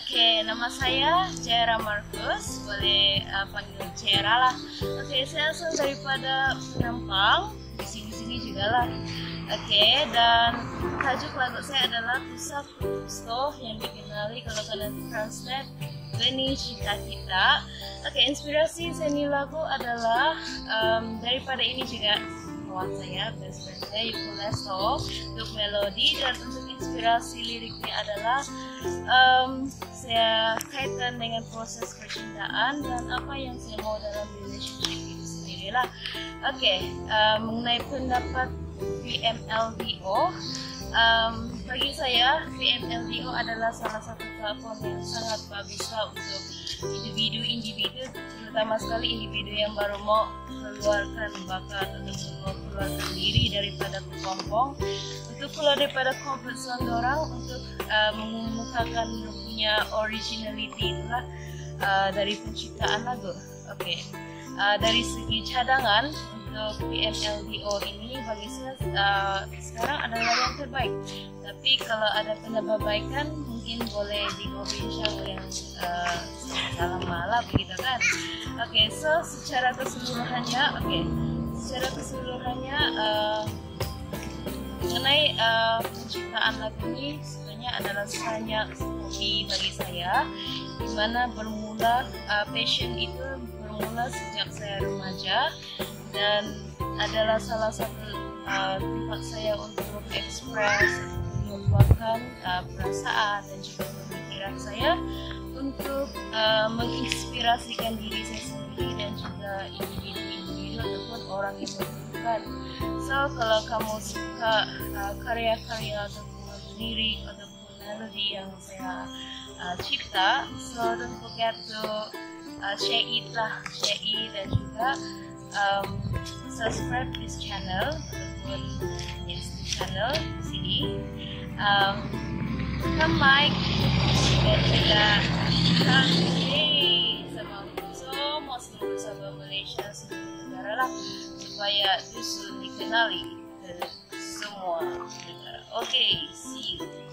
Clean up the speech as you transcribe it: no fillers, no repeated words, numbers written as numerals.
Oke, nama saya Ciara Markus, boleh panggil Ciara lah. Oke, saya asal daripada Penampang, di sini juga lah. Oke, dan tajuk lagu saya adalah Pusat Pusto yang dikenali kalau kalian translate Benih Cita Kita. Oke, inspirasi seni lagu adalah daripada ini juga kawan saya, best friend saya Yuko Lesto, untuk melodi, dan untuk inspirasi liriknya adalah saya kaitkan dengan proses percintaan dan apa yang saya mau dalam relationship itu sendiri lah. Oke, mengenai pendapat VMLDO, bagi saya VMLDO adalah salah satu platform yang sangat bagus lah untuk individu, terutama sekali individu yang baru mau keluarkan bakat untuk mengeluarkan diri daripada kepompong, untuk keluar daripada comfort zone orang, untuk mengemukakan punya originality itulah dari penciptaan lagu. Oke, dari segi cadangan untuk VMLDO ini bagi saya sekarang adalah yang terbaik. Tapi kalau ada penambahbaikan mungkin boleh dibincang yang dalam malam begitu kan. Oke, so secara keseluruhannya, mengenai penciptaan lagu ini sebenarnya adalah hanya hobi bagi saya, dimana bermula passion itu bermula sejak saya remaja dan adalah salah satu tempat saya untuk ekspres, meluapkan perasaan dan juga pemikiran saya untuk menginspirasikan diri saya sendiri dan juga individu ataupun orang yang membutuhkan. So kalau kamu suka karya-karya ataupun lirik ataupun melodi yang saya cipta, so don't forget to share it dan juga subscribe this channel ataupun yes channel sini. Come like dan juga semua seluruh sahabat Malaysia, seluruh negara lah, supaya dusun dikenali ke semua negara. Okay, see you.